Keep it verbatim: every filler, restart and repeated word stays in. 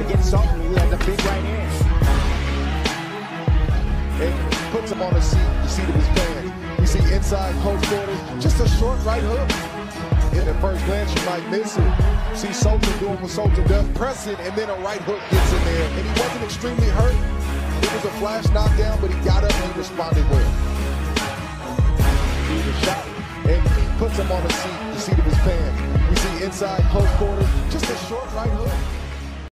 against Sultan, who has a big right hand. And puts him on the seat, the seat of his pants. We see inside close quarters, just a short right hook. In the first glance, you might miss it. See Sultan doing what Sultan does, pressing, and then a right hook gets in there. And he wasn't extremely hurt. It was a flash knockdown, but he got up and he responded well. The shot, and puts him on the seat, the seat of his pants. We see inside close quarters, just a short right hook.